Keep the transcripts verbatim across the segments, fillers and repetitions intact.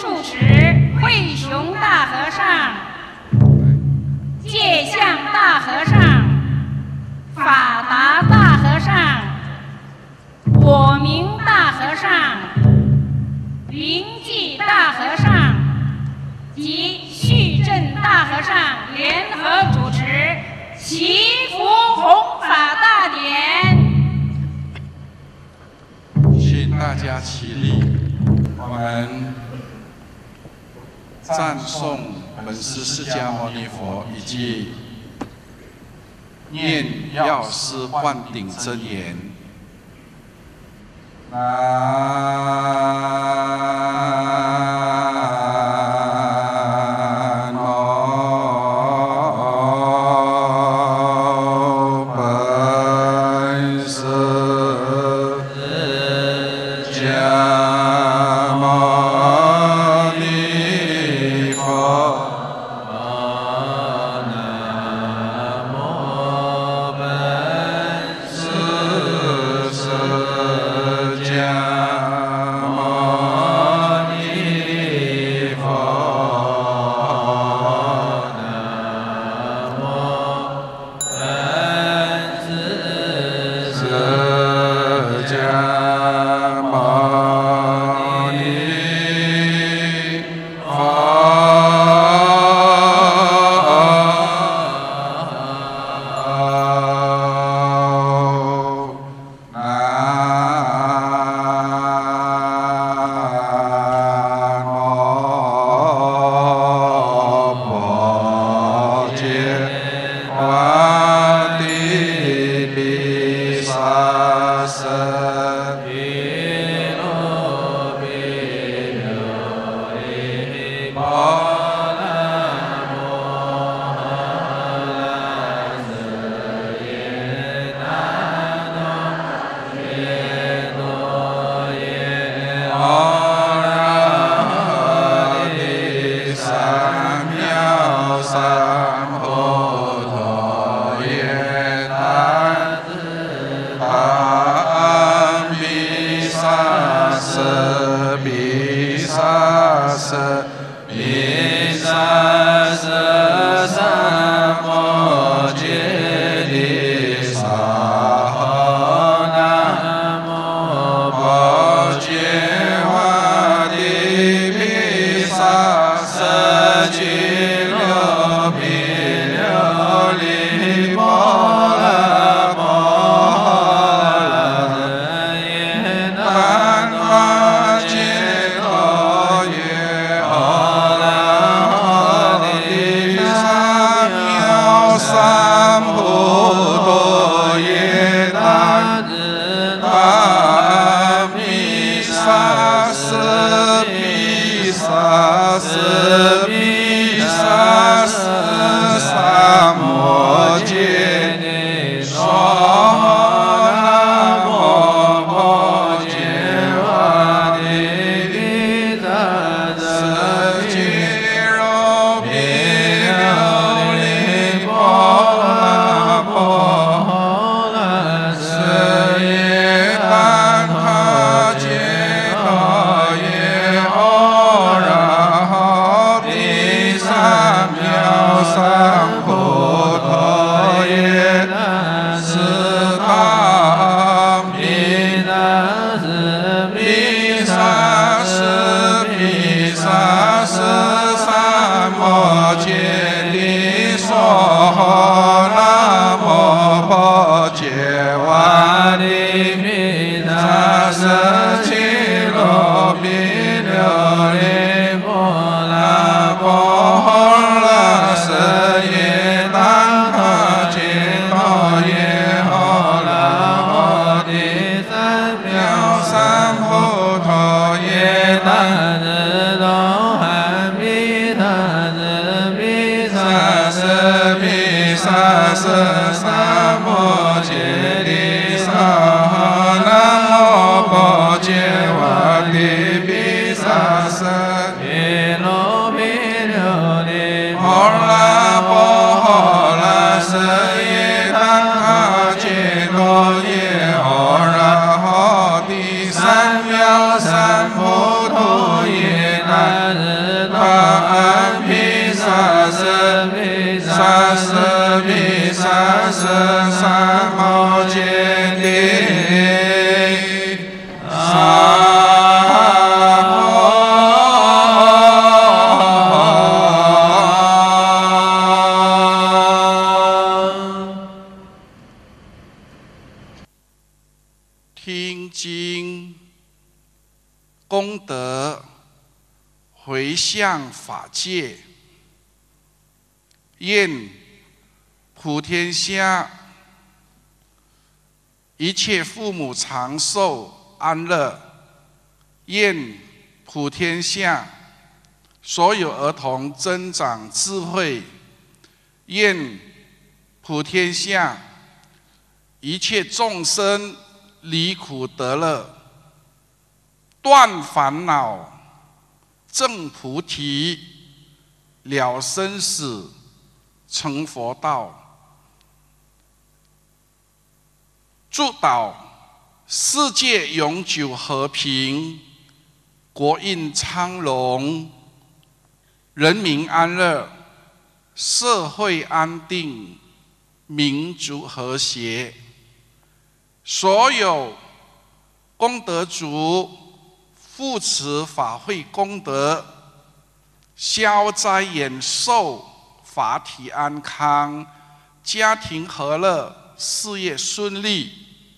住持慧雄大和尚、戒相大和尚、法达大和尚、我明大和尚、灵济大和尚及续正大和尚联合主持祈福弘法大典。 请大家起立，我们赞颂本师释迦牟尼佛以及念药师灌顶真言。南无本师释迦牟尼佛。南无本师释迦牟尼佛。南无本师释迦牟尼佛。南无般揭瓦帝毗沙僧。毗卢毗琉璃波罗摩诃拉瑟耶那多耶多耶阿拉帝三藐三菩提耶那达弥沙瑟弥沙瑟弥沙瑟三摩揭谛萨哈南无般揭瓦帝毗沙瑟揭流毗琉璃波罗摩诃拉耶南无揭多耶阿拉帝三藐三菩提耶那达弥沙瑟弥沙瑟弥沙瑟三摩揭谛娑南无般揭瓦帝毗沙瑟揭流毗琉璃波罗摩诃拉瑟耶怛他揭多耶阿拉帝三藐三菩提耶那斯他弥那斯弥沙斯弥沙斯三摩揭谛娑南无般揭瓦帝毗沙瑟揭罗毗琉璃波罗摩诃拉瑟耶那他揭多耶阿拉帝三藐三菩提耶那多哈弥他子弥沙瑟弥沙瑟三摩揭谛萨哈南无般揭瓦帝毗沙瑟揭罗毗琉璃波罗摩诃拉瑟耶那他揭多耶阿拉帝三藐三菩提耶那舍密三生三毛见地三。 听经功德回向法界，愿普天下一切父母长寿安乐，愿普天下所有儿童增长智慧，愿普天下一切众生 离苦得乐，断烦恼，证菩提，了生死，成佛道。祝祷世界永久和平，国运昌隆，人民安乐，社会安定，民族和谐。 所有功德主护持法会功德，消灾延寿，法体安康，家庭和乐，事业顺利。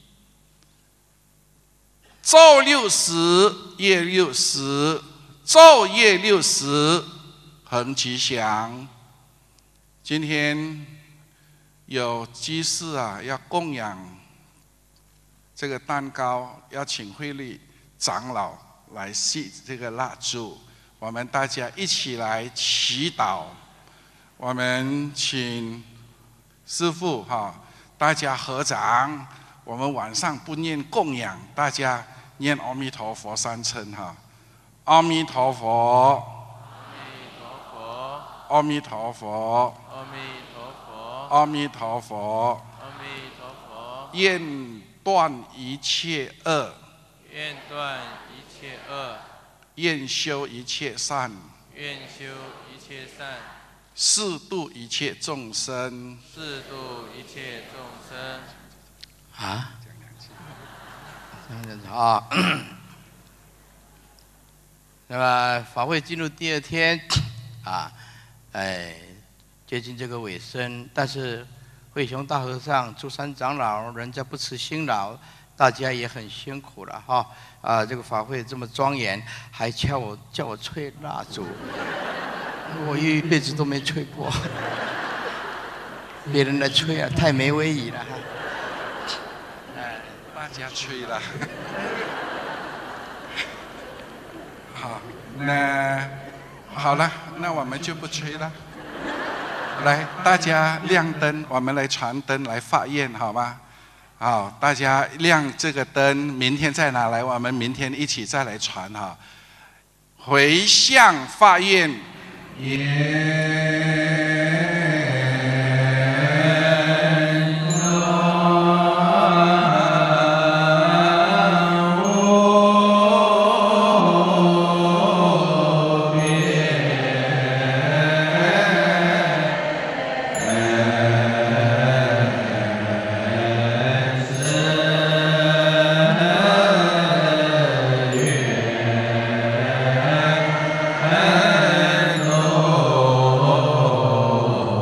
昼六时，夜六时，昼夜六时，恒吉祥。今天有居士啊，要供养 这个蛋糕要请慧律长老来熄这个蜡烛，我们大家一起来祈祷。我们请师父哈，大家合掌。我们晚上不念供养，大家念阿弥陀佛三称哈。阿弥陀佛，阿弥陀佛，阿弥陀佛，阿弥陀佛，阿弥陀佛，愿 断一切恶， 愿断一切恶； 愿修一切善， 愿修一切善； 誓度一切众生， 誓度一切众生。 啊？这样子啊。那么法会进入第二天，啊，哎，接近这个尾声，但是 慧雄大和尚、珠山长老，人家不辞辛劳，大家也很辛苦了哈。啊，这个法会这么庄严，还叫我叫我吹蜡烛，我一辈子都没吹过，别人来吹啊，太没威仪了哈。 哎，大家吹了。好，那好了，那我们就不吹了。 来，大家亮灯，我们来传灯，来发愿，好吗？好，大家亮这个灯，明天再拿来，我们明天一起再来传哈。回向发愿，愿 Oh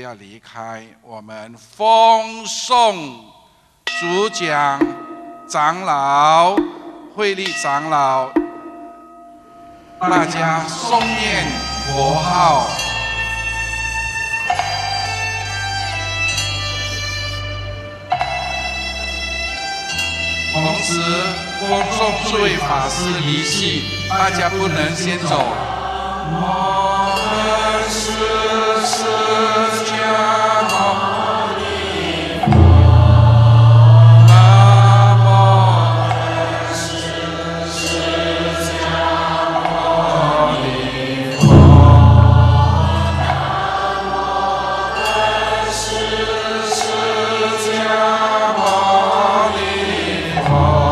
要离开，我们奉送主讲长老、慧力长老，大家诵念佛号。同时恭送诸位法师离去，大家不能先走。我们是释迦牟尼佛，南无释迦牟尼佛，南无释迦牟尼佛。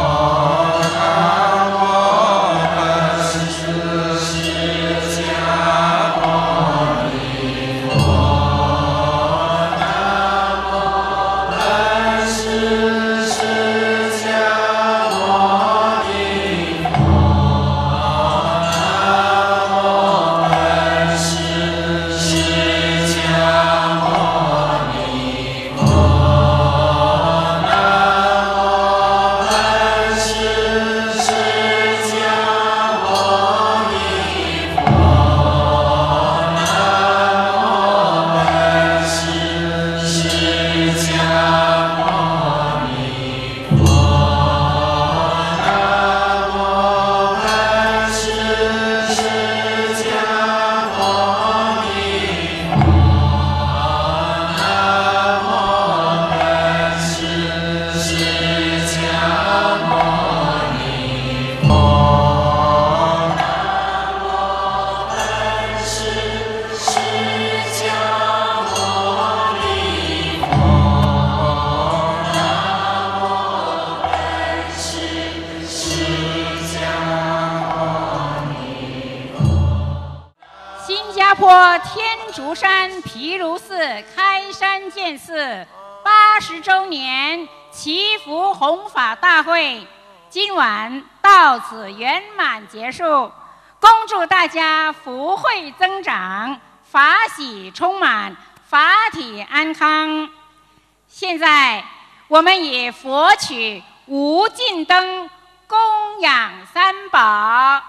天竺山毗卢寺开山建寺八十周年祈福弘法大会，今晚到此圆满结束。恭祝大家福慧增长，法喜充满，法体安康。现在我们以佛曲《无尽灯》供养三宝。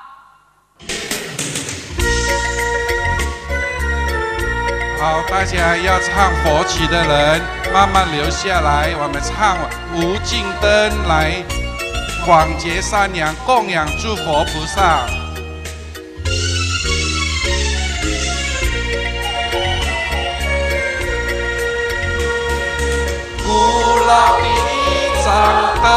好，大家要唱佛曲的人慢慢留下来，我们唱无尽灯来广结善缘，供养诸佛菩萨。古老的一盏灯，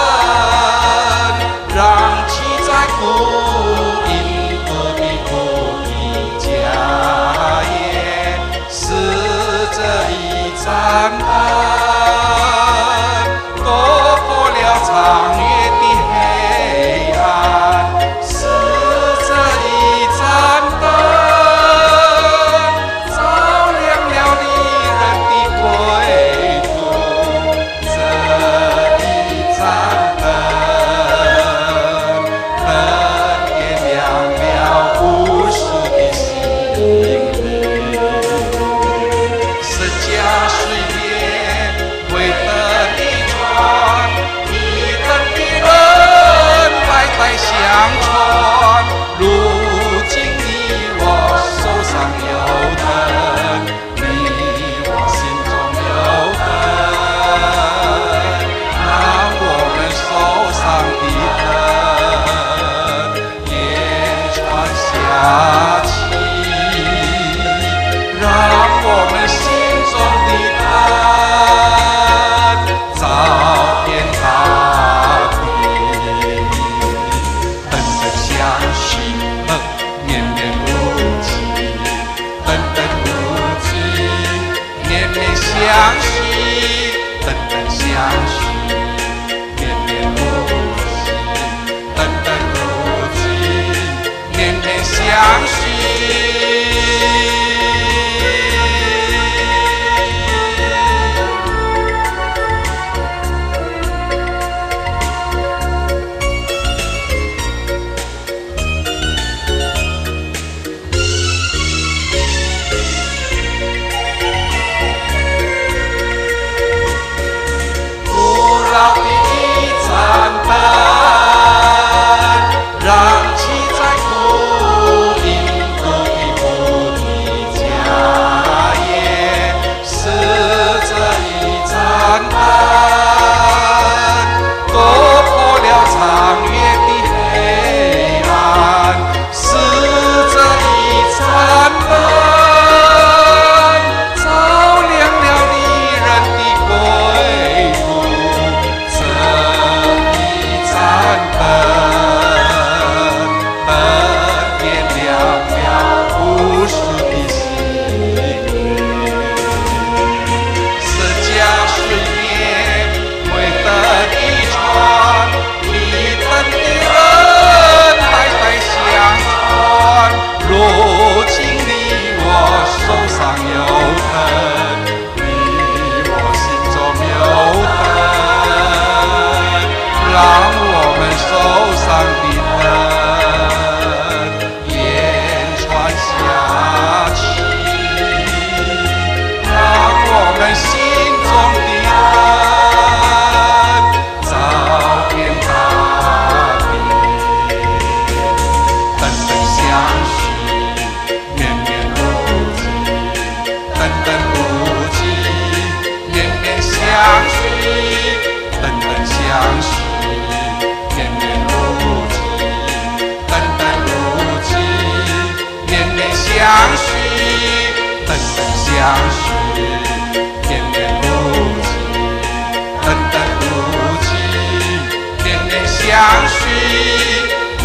燃起在古印度的古的家业，是这一盏灯躲过了长夜的黑暗，是这一盏灯照亮了离人的归途，这一盏灯灯点亮了无数的心灵。释迦岁月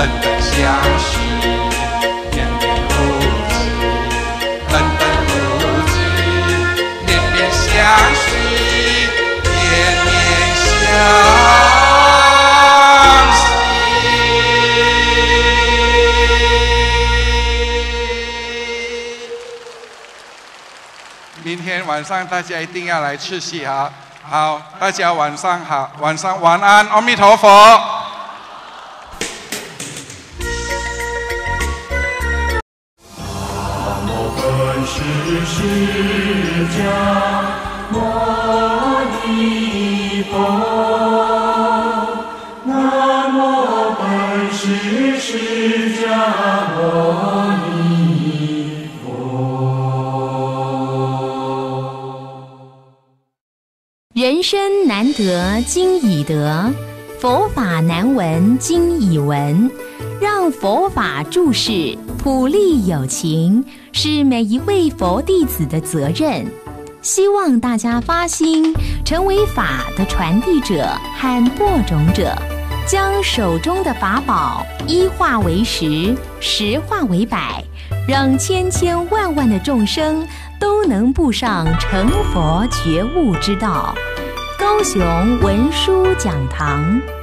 恩恩相续，年年不止，恩恩不止，年年相续，年年相续。明天晚上大家一定要来吃席哈。好，大家晚上好，晚上晚安，阿弥陀佛。 南无本师释迦牟尼佛，南无本师释迦牟尼佛。 人生难得今已得，佛法难闻今已闻。让佛法注释普利有情，是每一位佛弟子的责任。希望大家发心，成为法的传递者和播种者，将手中的法宝一化为十，十化为百，让千千万万的众生都能步上成佛觉悟之道。高雄文殊讲堂。